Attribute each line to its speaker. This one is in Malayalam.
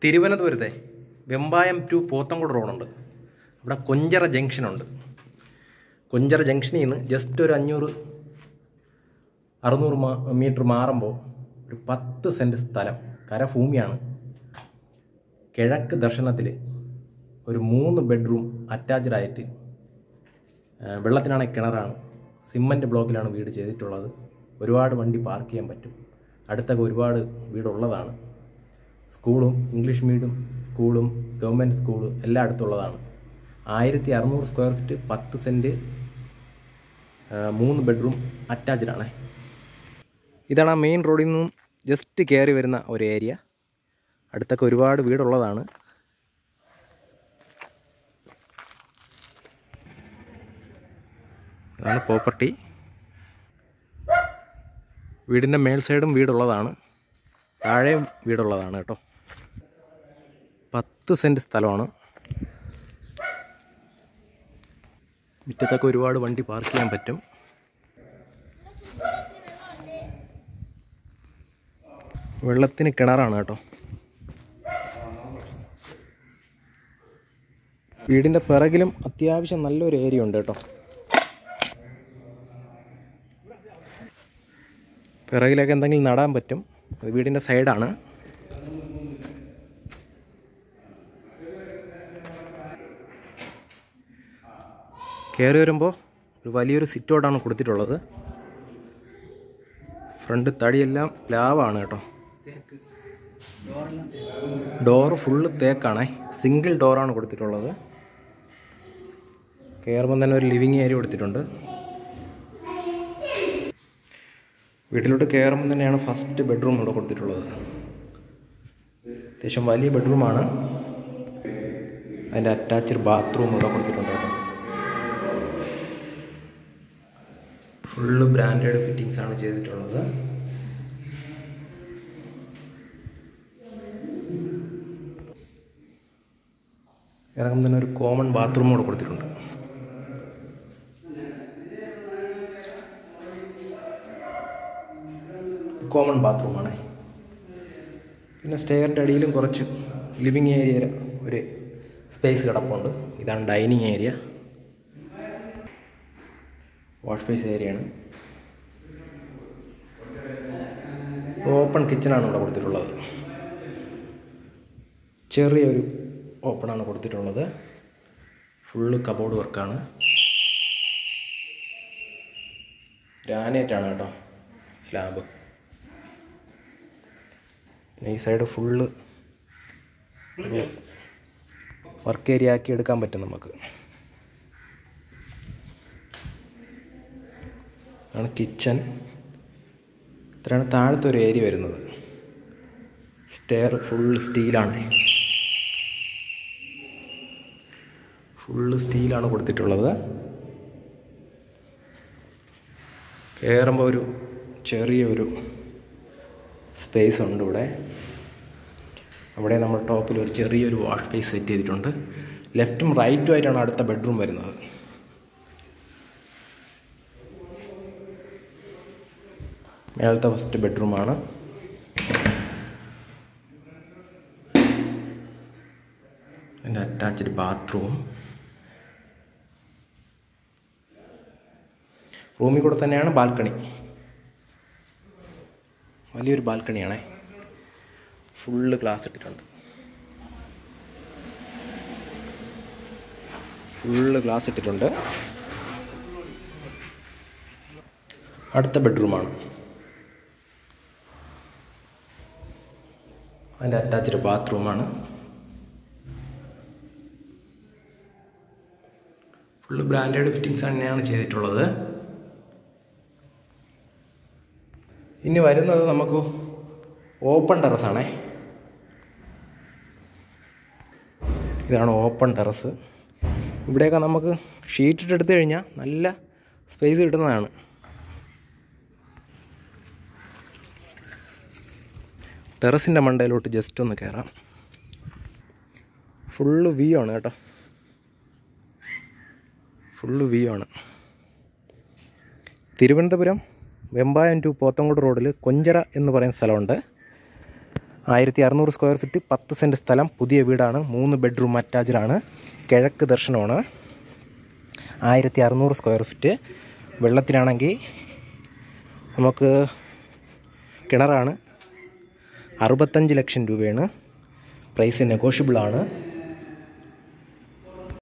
Speaker 1: തിരുവനന്തപുരത്തെ വെമ്പായം ടു പോത്തങ്കോട് റോഡുണ്ട്. അവിടെ കൊഞ്ചറ ജംഗ്ഷനുണ്ട്. കൊഞ്ചറ ജംഗ്ഷനിൽ നിന്ന് ജസ്റ്റ് ഒരു 500-600 മീറ്റർ മാറുമ്പോൾ ഒരു 10 സെൻറ്റ് സ്ഥലം, കരഭൂമിയാണ്. കിഴക്ക് ദർശനത്തിൽ ഒരു 3 ബെഡ്റൂം അറ്റാച്ച്ഡ് ആയിട്ട്, വെള്ളത്തിനാണെങ്കിൽ കിണറാണ്, സിമൻറ്റ് ബ്ലോക്കിലാണ് വീട് ചെയ്തിട്ടുള്ളത്. ഒരുപാട് വണ്ടി പാർക്ക് ചെയ്യാൻ പറ്റും. അടുത്തൊക്കെ ഒരുപാട് വീടുള്ളതാണ്. സ്കൂളും ഇംഗ്ലീഷ് മീഡിയം സ്കൂളും ഗവൺമെൻറ് സ്കൂളും എല്ലാം അടുത്തുള്ളതാണ്. 1600 square feet, 10 cent, 3 bedroom attached ആണ്. ഇതാണ് ആ മെയിൻ റോഡിൽ നിന്നും ജസ്റ്റ് കയറി വരുന്ന ഒരു ഏരിയ. അടുത്തൊക്കെ ഒരുപാട് വീടുള്ളതാണ്. അതാണ് പ്രോപ്പർട്ടി. വീടിൻ്റെ മേൽ സൈഡും വീടുള്ളതാണ്, താഴെയും വീടുള്ളതാണ് കേട്ടോ. 10 സെൻറ്റ് സ്ഥലമാണ്. മുറ്റത്തൊക്കെ ഒരുപാട് വണ്ടി പാർക്ക് ചെയ്യാൻ പറ്റും. വെള്ളത്തിന് കിണറാണ് കേട്ടോ. വീടിൻ്റെ പിറകിലും അത്യാവശ്യം നല്ലൊരു ഏരിയ ഉണ്ട് കേട്ടോ. പിറകിലൊക്കെ എന്തെങ്കിലും നടാൻ പറ്റും. അത് വീടിൻ്റെ സൈഡാണ്. കയറി വരുമ്പോൾ ഒരു വലിയൊരു സിറ്റൗട്ടാണ് കൊടുത്തിട്ടുള്ളത്. ഫ്രണ്ട് തടിയെല്ലാം പ്ലാവാണ് കേട്ടോ. Door full തേക്കാണേ. സിംഗിൾ ഡോറാണ് കൊടുത്തിട്ടുള്ളത്. കയറുമ്പം തന്നെ ഒരു ലിവിങ് ഏരിയ കൊടുത്തിട്ടുണ്ട്. വീട്ടിലോട്ട് കയറുമ്പം തന്നെയാണ് ഫസ്റ്റ് ബെഡ്റൂം ഇവിടെ കൊടുത്തിട്ടുള്ളത്. അത്യാവശ്യം വലിയ ബെഡ്റൂമാണ്. അതിൻ്റെ അറ്റാച്ച്ഡ് ബാത്റൂം ഇവിടെ കൊടുത്തിട്ടുണ്ട് കേട്ടോ. ഫുള്ള് ബ്രാൻഡഡ് ഫിറ്റിങ്സ് ആണ് ചെയ്തിട്ടുള്ളത്. ഇറങ്ങുമ്പോൾ തന്നെ ഒരു കോമൺ ബാത്റൂം കൂടെ കൊടുത്തിട്ടുണ്ട്. കോമൺ ബാത്റൂമാണ്. പിന്നെ സ്റ്റെയറിൻ്റെ അടിയിലും കുറച്ച് ലിവിങ് ഏരിയ ഒരു സ്പേസ് കിടപ്പുണ്ട്. ഇതാണ് ഡൈനിങ് ഏരിയ. വാഷ് ബേസ് ഏരിയയാണ്. ഓപ്പൺ കിച്ചണാണ് ഇവിടെ കൊടുത്തിട്ടുള്ളത്. ചെറിയൊരു ഓപ്പണാണ് കൊടുത്തിട്ടുള്ളത്. ഫുള്ള് കബോർഡ് വർക്കാണ്. ഗ്രാനൈറ്റാണ് കേട്ടോ സ്ലാബ്. ഈ സൈഡ് ഫുള്ള് വർക്ക് ഏരിയ ആക്കി എടുക്കാൻ പറ്റും നമുക്ക്. ആണ് കിച്ചൺ. ഇത്രയാണ് താഴത്തെ ഒരു ഏരിയ വരുന്നത്. സ്റ്റെയർ ഫുൾ സ്റ്റീലാണ്. ഫുള്ള് സ്റ്റീലാണ് കൊടുത്തിട്ടുള്ളത്. കയറുമ്പോൾ ഒരു ചെറിയൊരു സ്പേസ് ഉണ്ട് ഇവിടെ. അവിടെ നമ്മൾ ടോപ്പിൽ ഒരു ചെറിയൊരു വാഷ് ബേസ് സെറ്റ് ചെയ്തിട്ടുണ്ട്. ലെഫ്റ്റും റൈറ്റും ആയിട്ടാണ് അടുത്ത ബെഡ്റൂം വരുന്നത്. മേളത്തെ ഫസ്റ്റ് ബെഡ്റൂമാണ്. അതിൻ്റെ അറ്റാച്ച്ഡ് ബാത്റൂം. റൂമിൽ കൂടെ തന്നെയാണ് ബാൽക്കണി. വലിയൊരു ബാൽക്കണിയാണേ. ഫുള്ള് ഗ്ലാസ് ഇട്ടിട്ടുണ്ട്. അടുത്ത ബെഡ്റൂമാണ്. അതിൻ്റെ അറ്റാച്ച്ഡ് ബാത്റൂമാണ്. ഫുള്ള് ബ്രാൻഡഡ് ഫിറ്റിങ്സ് തന്നെയാണ് ചെയ്തിട്ടുള്ളത്. ഇനി വരുന്നത് നമുക്ക് ഓപ്പൺ ടെറസാണേ. ഇതാണ് ഓപ്പൺ ടെറസ്. ഇവിടെയൊക്കെ നമുക്ക് ഷീറ്റ് ഇട്ടെടുത്ത് കഴിഞ്ഞാൽ നല്ല സ്പേസ് കിട്ടുന്നതാണ്. ടെറസിൻ്റെ മണ്ടയിലോട്ട് ജസ്റ്റ് ഒന്ന് കയറാം. ഫുള്ള് വ്യൂ ആണ് കേട്ടോ. തിരുവനന്തപുരം വെമ്പായം ടു പോത്തങ്കോട് റോഡിൽ കൊഞ്ചറ എന്ന് പറയുന്ന സ്ഥലമുണ്ട്.
Speaker 2: 1600 സ്ക്വയർ ഫീറ്റ്, 10 സെൻറ്റ് സ്ഥലം, പുതിയ വീടാണ്, 3 ബെഡ്റൂം അറ്റാച്ച്ഡാണ്, കിഴക്ക് ദർശനമാണ്. 1600 സ്ക്വയർ ഫീറ്റ്. വെള്ളത്തിനാണെങ്കിൽ നമുക്ക് കിണറാണ്. 65 ലക്ഷം രൂപയാണ്. പ്രൈസ് നെഗോഷ്യബിളാണ്.